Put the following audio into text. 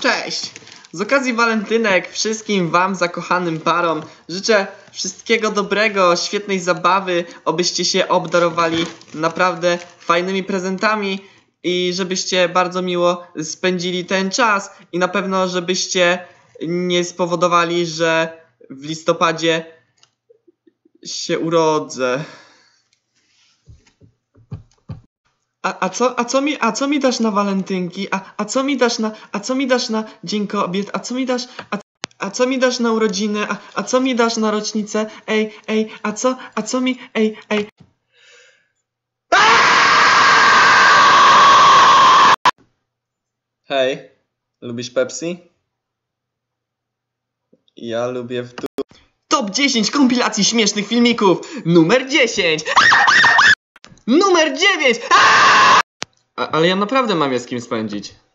Cześć! Z okazji walentynek wszystkim wam zakochanym parom życzę wszystkiego dobrego, świetnej zabawy, obyście się obdarowali naprawdę fajnymi prezentami i żebyście bardzo miło spędzili ten czas i na pewno żebyście nie spowodowali, że w listopadzie się urodzę. A co mi dasz na walentynki? A co mi dasz na Dzień Kobiet? A co mi dasz na urodziny? A co mi dasz na rocznicę? A co mi, Hej, lubisz Pepsi? Ja lubię w dół. Top 10 kompilacji śmiesznych filmików. Numer 10. Numer 9. Ale ja naprawdę mam je z kim spędzić.